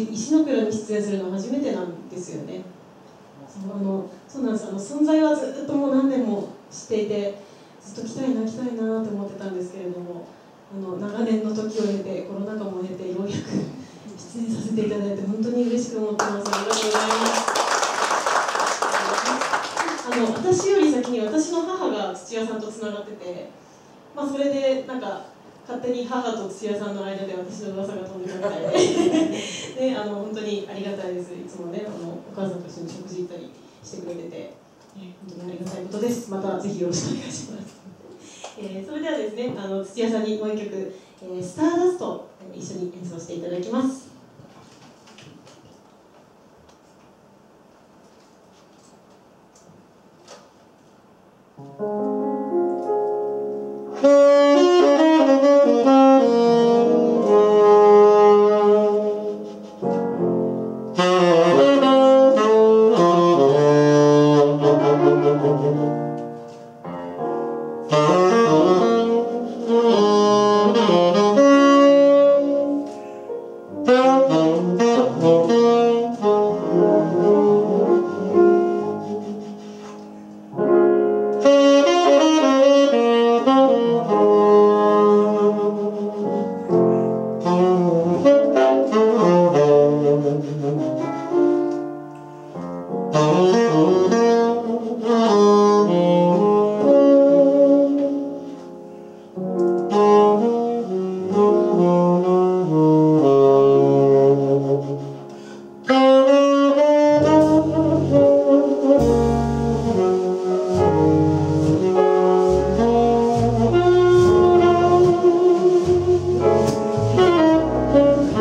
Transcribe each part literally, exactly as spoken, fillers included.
石の蔵に出演するのは初めてなんですよね。そうあのそうなんです。あの存在はずっともう何年も知っていて、ずっと来たいな来たいなと思ってたんですけれども、あの長年の時を経てコロナ禍も経てようやく出演させていただいて本当に嬉しく思ってます。ありがとうございます。あの私より先に私の母が土屋さんとつながってて、まあ、それでなんか勝手に母と土屋さんの間で私の噂が飛んでたみたいでであの本当にありがたいです。いつもねあのお母さんと一緒に食事行ったりしてくれてて、本当にありがたいことです。またぜひよろしくお願いします。えー、それではですね、あの土屋さんにもう一曲「えー、スターダスト」一緒に演奏していただきます。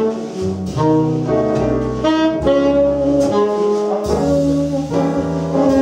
「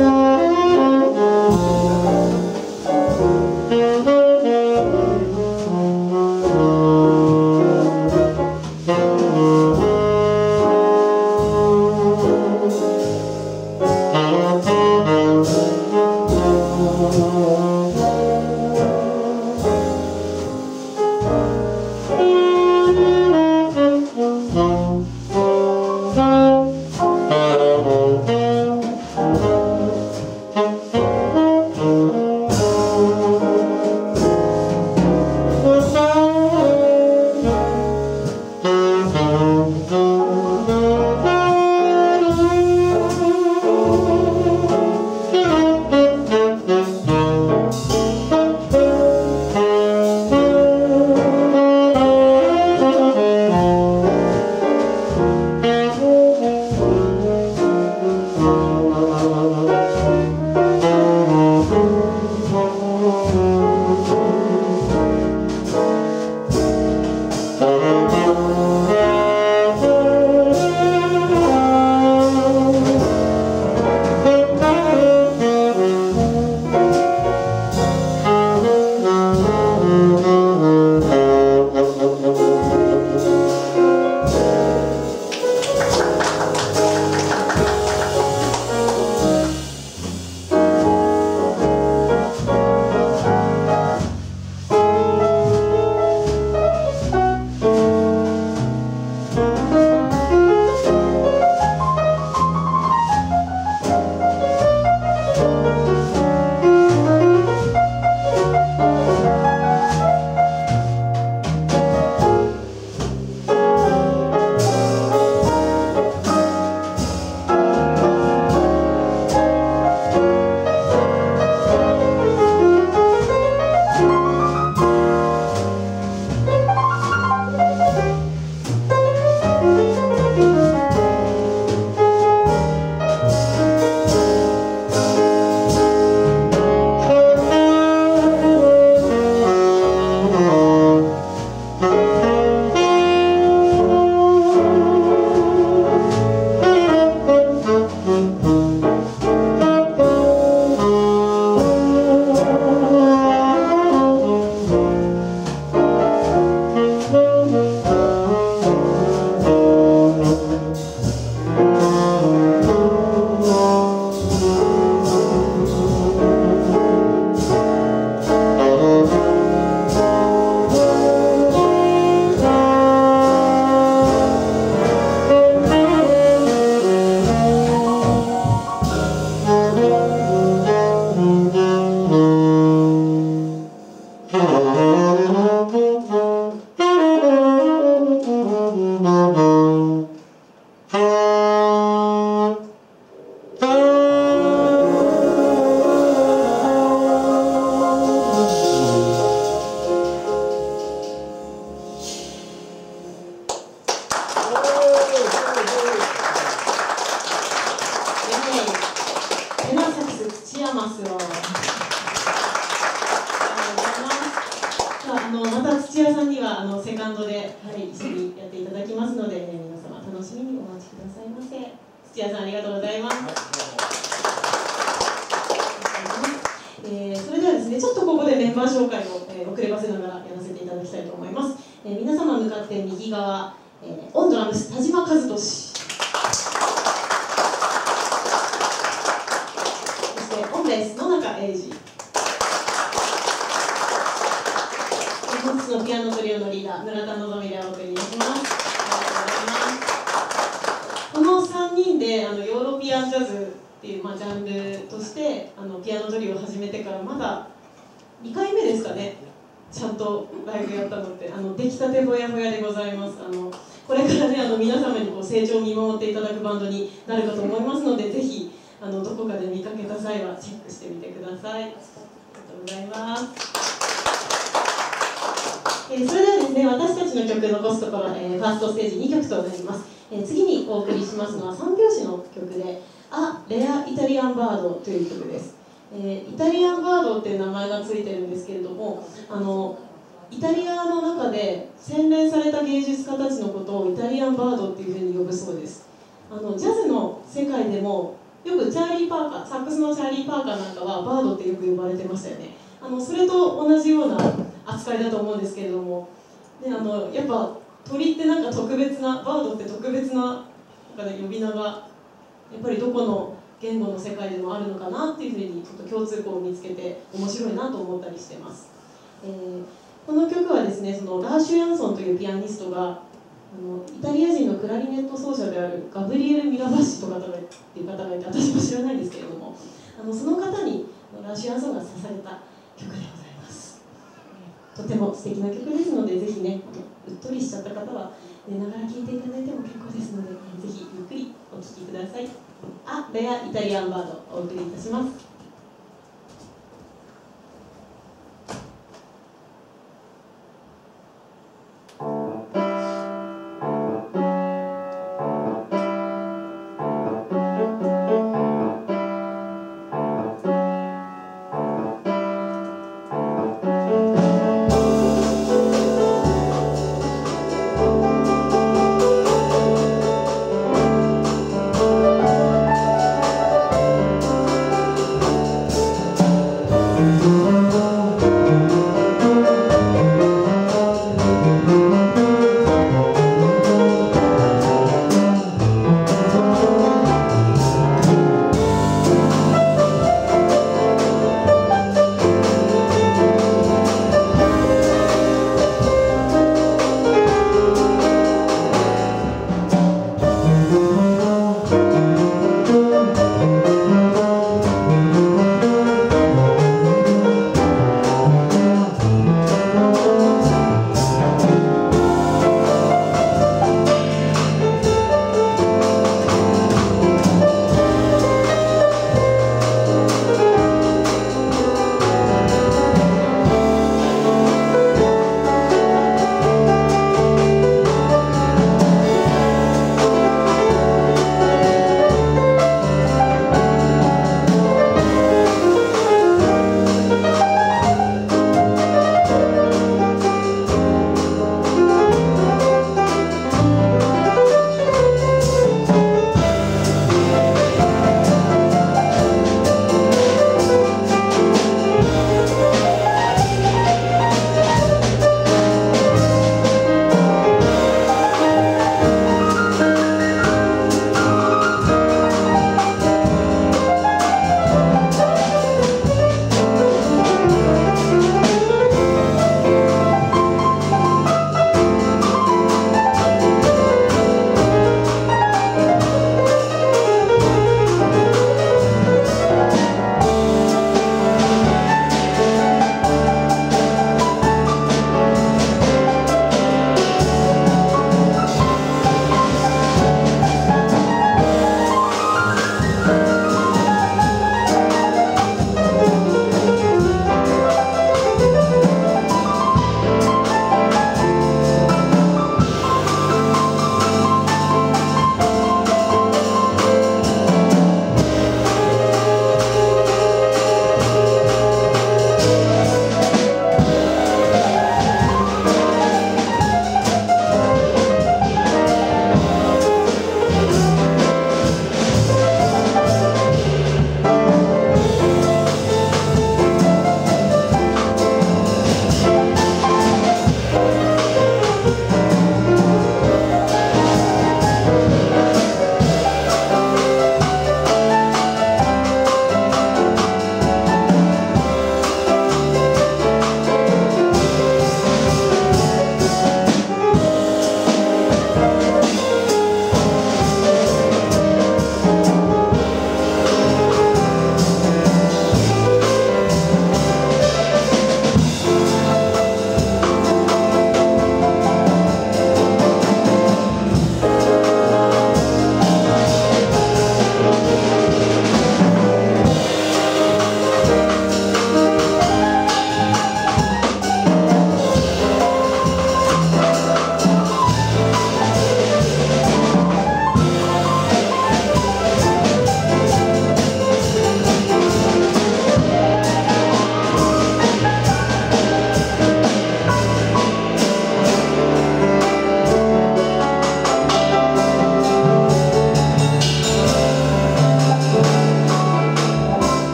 マスを。あのまた土屋さんにはあのセカンドで、はい、一緒にやっていただきますので、えー、皆様楽しみにお待ちくださいませ。土屋さんありがとうございます。えー、それではですね、ちょっとここでメンバー紹介を、えー、遅ればせながらやらせていただきたいと思います。えー、皆様向かって右側、えー、オンドラムス田島和俊、そしてオンベース野中英二、本日のピアノトリオのリーダー村田のぞみでお送りいたします。ありがとうございます。このさんにんであのヨーロピアンジャズっていう、まあ、ジャンルとしてあのピアノトリオを始めてからまだにかいめですかね、ちゃんとライブやったのってあの出来たてほやほやでございます。あのこれからねあの皆様にこう成長を見守っていただくバンドになるかと思いますので、ぜひあのどこかで見かけた際はチェックしてみてください。ありがとうございます。えー、それではですね、私たちの曲残すところ、えー、ファーストステージにきょくとなります。えー、次にお送りしますのはさん拍子の曲で「ア・レア・イタリアン・バード」という曲です。えー、イタリアンバードっていう名前がついてるんですけれども、あのイタリアの中で洗練された芸術家たちのことをイタリアンバードっていうふうに呼ぶそうです。あのジャズの世界でもよくチャーリー・パーカー、サックスのチャーリー・パーカーなんかはバードってよく呼ばれてましたよね。あのそれと同じような扱いだと思うんですけれども、であのやっぱ鳥ってなんか特別な、バードって特別な、なんか、ね、呼び名がやっぱりどこの言語の世界でもあるのかなっていうふうにちょっと共通項を見つけて面白いなと思ったりしてます。えー、この曲はですね、そのラーシュ・ヤンソンというピアニストがあのイタリア人のクラリネット奏者であるガブリエル・ミラバッシという方がっていう方がいて、私も知らないんですけれども、あのその方にラーシュ・ヤンソンが捧げた曲でございます。とても素敵な曲ですので、ぜひね、うっとりしちゃった方は寝ながら聴いていただいても結構ですので、ぜひゆっくりお聴きください。ア・レア・イタリアンバードお送りいたします。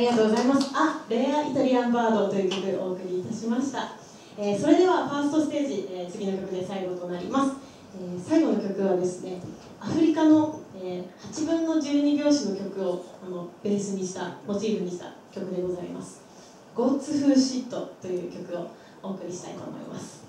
りがとうございます。あ、レアイタリアンバードという曲をお送りいたしました。えー、それではファーストステージ、えー、次の曲で最後となります。えー、最後の曲はですね、アフリカの、えー、はちぶんのじゅうに拍子の曲をあのベースにしたモチーフにした曲でございます。God's Who Shit という曲をお送りしたいと思います。